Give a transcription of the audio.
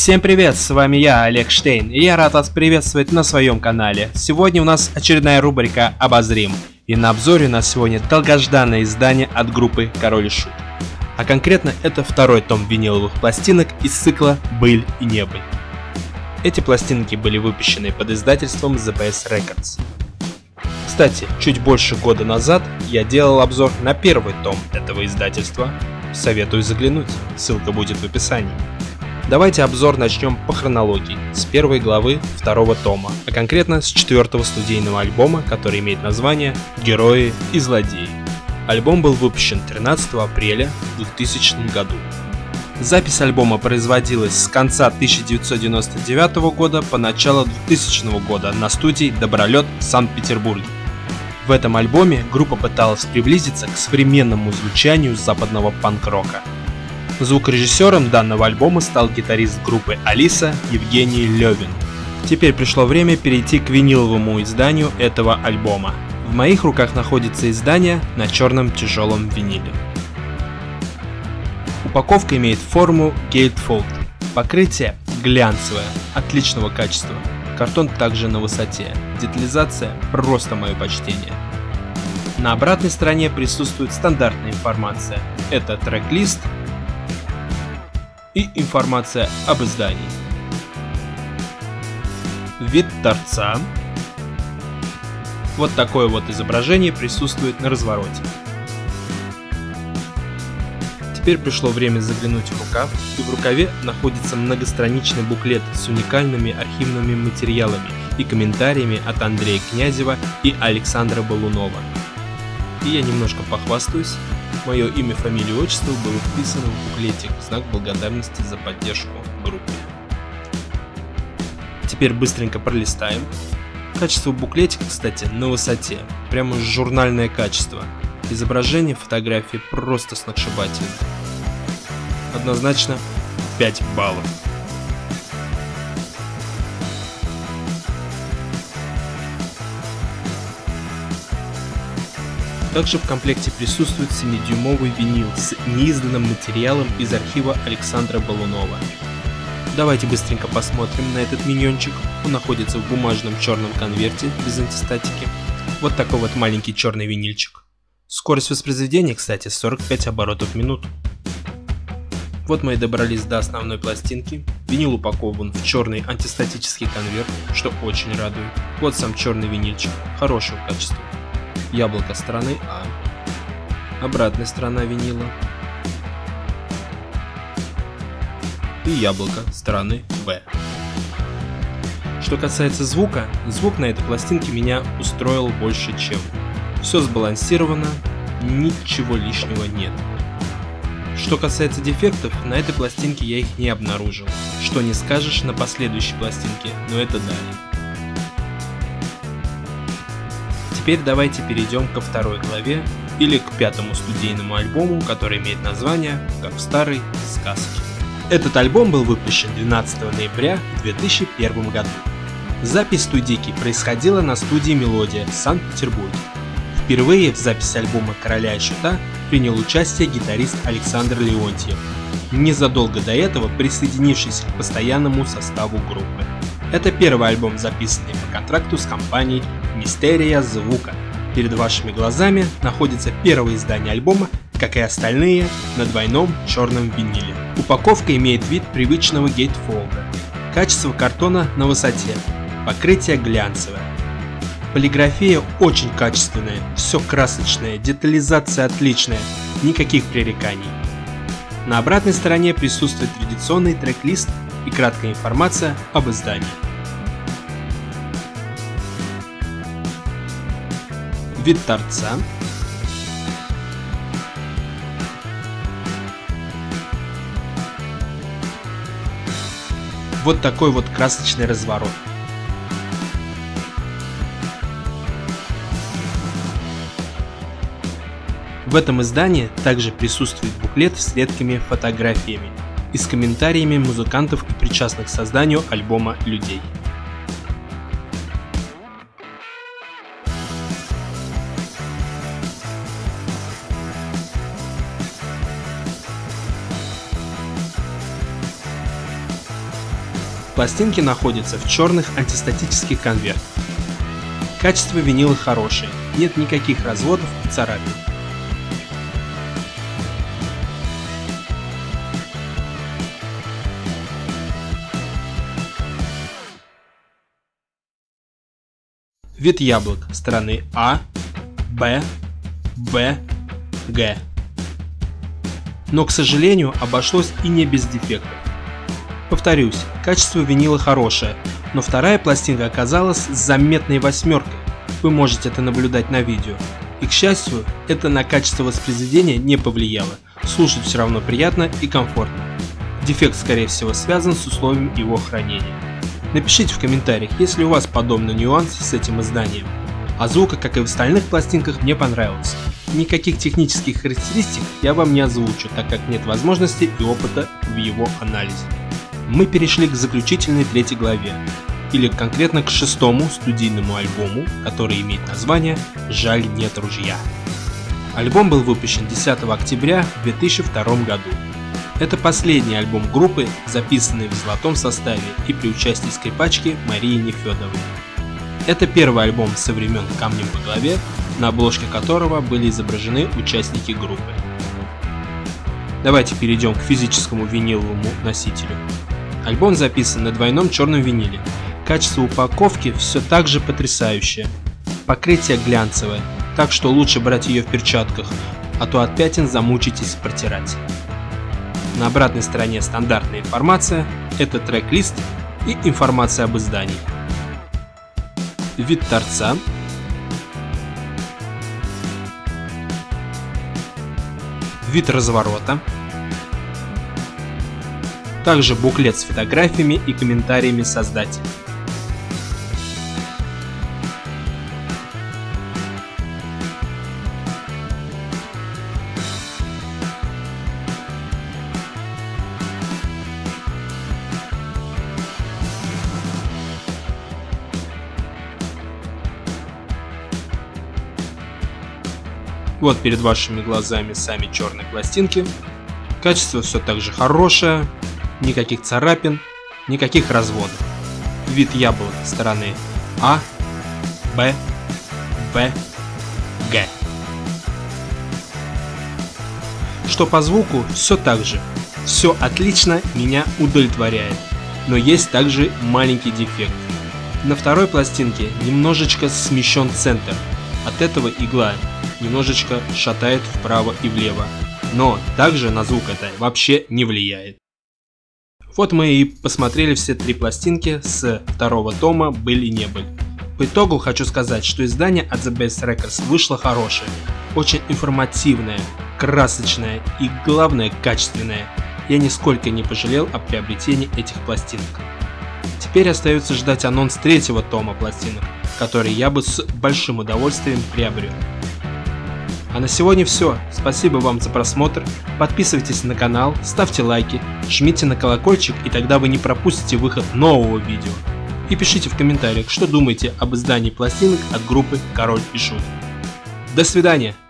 Всем привет, с вами я, Олег Штейн, и я рад вас приветствовать на своем канале. Сегодня у нас очередная рубрика «Обозрим», и на обзоре у нас сегодня долгожданное издание от группы Король и Шут. А конкретно это второй том виниловых пластинок из цикла «Быль и не быль». Эти пластинки были выпущены под издательством ZPS Records. Кстати, чуть больше года назад я делал обзор на первый том этого издательства. Советую заглянуть, ссылка будет в описании. Давайте обзор начнем по хронологии, с первой главы второго тома, а конкретно с 4-го студийного альбома, который имеет название «Герои и злодеи». Альбом был выпущен 13 апреля 2000 году. Запись альбома производилась с конца 1999 года по начало 2000 года на студии «Добролет» в Санкт-Петербурге. В этом альбоме группа пыталась приблизиться к современному звучанию западного панк-рока. Звукорежиссером данного альбома стал гитарист группы Алиса Евгений Левин. Теперь пришло время перейти к виниловому изданию этого альбома. В моих руках находится издание на черном тяжелом виниле. Упаковка имеет форму Gatefold. Покрытие глянцевое, отличного качества. Картон также на высоте. Детализация просто мое почтение. На обратной стороне присутствует стандартная информация. Это трек-лист и информация об издании. Вид торца. Вот такое вот изображение присутствует на развороте. Теперь пришло время заглянуть в рукав, и в рукаве находится многостраничный буклет с уникальными архивными материалами и комментариями от Андрея Князева и Александра Балунова. И я немножко похвастаюсь. Мое имя, фамилия и отчество было вписано в буклетик в знак благодарности за поддержку группе. Теперь быстренько пролистаем. Качество буклетика, кстати, на высоте. Прямо журнальное качество. Изображение фотографии просто сногсшибательно. Однозначно 5 баллов. Также в комплекте присутствует 7-дюймовый винил с неизданным материалом из архива Александра Балунова. Давайте быстренько посмотрим на этот миньончик. Он находится в бумажном черном конверте без антистатики. Вот такой вот маленький черный винильчик. Скорость воспроизведения, кстати, 45 оборотов в минуту. Вот мы и добрались до основной пластинки. Винил упакован в черный антистатический конверт, что очень радует. Вот сам черный винильчик, хорошего качества. Яблоко стороны А, обратная сторона винила и яблоко стороны Б. Что касается звука, звук на этой пластинке меня устроил больше чем. Все сбалансировано, ничего лишнего нет. Что касается дефектов, на этой пластинке я их не обнаружил. Что не скажешь на последующей пластинке, но это далее. Теперь давайте перейдем ко второй главе, или к 5-му студийному альбому, который имеет название «Как в старой сказке». Этот альбом был выпущен 12 ноября 2001 году. Запись студийки происходила на студии «Мелодия» в Санкт-Петербурге. Впервые в записи альбома «Короля и Шута» принял участие гитарист Александр Леонтьев, незадолго до этого присоединившийся к постоянному составу группы. Это первый альбом, записанный по контракту с компанией Мистерия Звука. Перед вашими глазами находится первое издание альбома, как и остальные, на двойном черном виниле. Упаковка имеет вид привычного гейтфолда. Качество картона на высоте. Покрытие глянцевое. Полиграфия очень качественная, все красочное, детализация отличная, никаких пререканий. На обратной стороне присутствует традиционный трек-лист и краткая информация об издании. Вид торца. Вот такой вот красочный разворот. В этом издании также присутствует буклет с редкими фотографиями и с комментариями музыкантов и причастных к созданию альбома людей. Пластинки находятся в черных антистатических конвертах. Качество винила хорошее, нет никаких разводов и царапин. Вид яблок стороны А, Б, В, Г. Но, к сожалению, обошлось и не без дефектов. Повторюсь, качество винила хорошее, но вторая пластинка оказалась с заметной восьмеркой. Вы можете это наблюдать на видео. И, к счастью, это на качество воспроизведения не повлияло. Слушать все равно приятно и комфортно. Дефект, скорее всего, связан с условием его хранения. Напишите в комментариях, есть ли у вас подобный нюанс с этим изданием. А звук, как и в остальных пластинках, мне понравился. Никаких технических характеристик я вам не озвучу, так как нет возможности и опыта в его анализе. Мы перешли к заключительной 3 главе, или конкретно к 6-му студийному альбому, который имеет название «Жаль, нет ружья». Альбом был выпущен 10 октября в 2002 году. Это последний альбом группы, записанный в золотом составе и при участии скрипачки Марии Нефедовой. Это первый альбом со времен «Камнем по голове», на обложке которого были изображены участники группы. Давайте перейдем к физическому виниловому носителю. Альбом записан на двойном черном виниле. Качество упаковки все так же потрясающее. Покрытие глянцевое, так что лучше брать ее в перчатках, а то от пятен замучитесь протирать. На обратной стороне стандартная информация, это трек-лист и информация об издании. Вид торца. Вид разворота. Также буклет с фотографиями и комментариями создателя. Вот перед вашими глазами сами черные пластинки. Качество все так же хорошее, никаких царапин, никаких разводов. Вид яблок стороны А, Б, В, Г. Что по звуку, все так же. Все отлично, меня удовлетворяет. Но есть также маленький дефект. На второй пластинке немножечко смещен центр. От этого игла немножечко шатает вправо и влево, но также на звук это вообще не влияет. Вот мы и посмотрели все 3 пластинки с 2-го тома «Быль и не быль». По итогу хочу сказать, что издание от The Best Records вышло хорошее, очень информативное, красочное и, главное, качественное. Я нисколько не пожалел о приобретении этих пластинок. Теперь остается ждать анонс 3-го тома пластинок, который я бы с большим удовольствием приобрел. А на сегодня все. Спасибо вам за просмотр. Подписывайтесь на канал, ставьте лайки, жмите на колокольчик, и тогда вы не пропустите выход нового видео. И пишите в комментариях, что думаете об издании пластинок от группы Король и Шут. До свидания!